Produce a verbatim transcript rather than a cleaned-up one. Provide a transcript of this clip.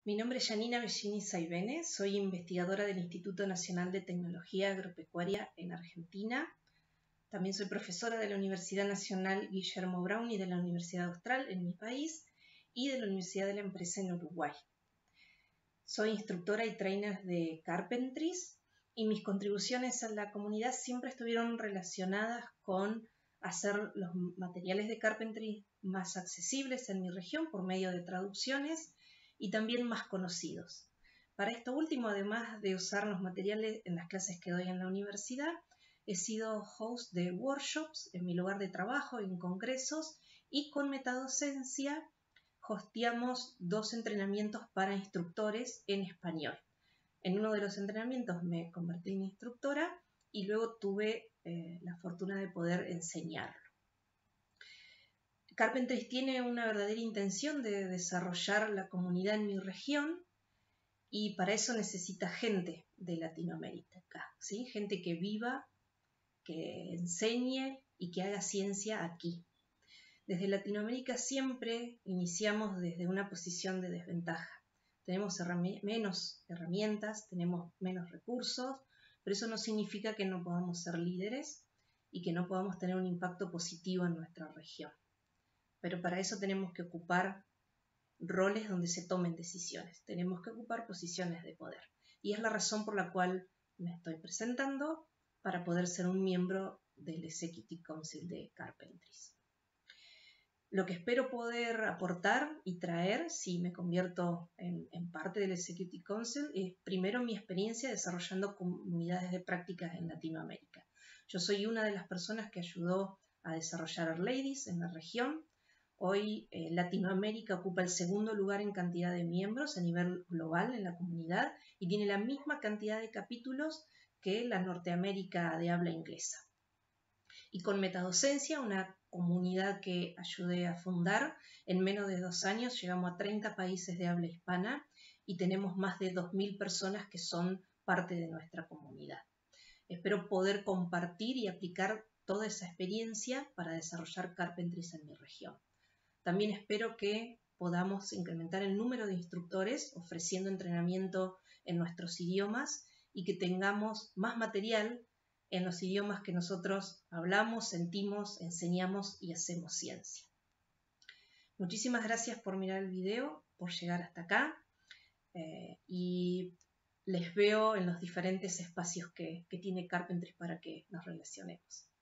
Mi nombre es Janina Bellini Saibene, soy investigadora del Instituto Nacional de Tecnología Agropecuaria en Argentina. También soy profesora de la Universidad Nacional Guillermo Brown y de la Universidad Austral en mi país y de la Universidad de la Empresa en Uruguay. Soy instructora y trainer de Carpentries y mis contribuciones a la comunidad siempre estuvieron relacionadas con hacer los materiales de Carpentry más accesibles en mi región por medio de traducciones y también más conocidos. Para esto último, además de usar los materiales en las clases que doy en la universidad, he sido host de workshops en mi lugar de trabajo, en congresos, y con Metadocencia hosteamos dos entrenamientos para instructores en español. En uno de los entrenamientos me convertí en instructora y luego tuve eh, la fortuna de poder enseñarlo. Carpentries tiene una verdadera intención de desarrollar la comunidad en mi región y para eso necesita gente de Latinoamérica, ¿sí? Gente que viva, que enseñe y que haga ciencia aquí. Desde Latinoamérica siempre iniciamos desde una posición de desventaja. Tenemos herrami- menos herramientas, tenemos menos recursos, pero eso no significa que no podamos ser líderes y que no podamos tener un impacto positivo en nuestra región. Pero para eso tenemos que ocupar roles donde se tomen decisiones, tenemos que ocupar posiciones de poder. Y es la razón por la cual me estoy presentando para poder ser un miembro del Executive Council de Carpentries. Lo que espero poder aportar y traer, si me convierto en, en parte del Executive Council, es primero mi experiencia desarrollando comunidades de prácticas en Latinoamérica. Yo soy una de las personas que ayudó a desarrollar Our-Ladies en la región. Hoy eh, Latinoamérica ocupa el segundo lugar en cantidad de miembros a nivel global en la comunidad y tiene la misma cantidad de capítulos que la Norteamérica de habla inglesa. Y con Metadocencia, una comunidad que ayudé a fundar, en menos de dos años llegamos a treinta países de habla hispana y tenemos más de dos mil personas que son parte de nuestra comunidad. Espero poder compartir y aplicar toda esa experiencia para desarrollar Carpentries en mi región. También espero que podamos incrementar el número de instructores ofreciendo entrenamiento en nuestros idiomas y que tengamos más material en los idiomas que nosotros hablamos, sentimos, enseñamos y hacemos ciencia. Muchísimas gracias por mirar el video, por llegar hasta acá eh, y les veo en los diferentes espacios que, que tiene Carpentries para que nos relacionemos.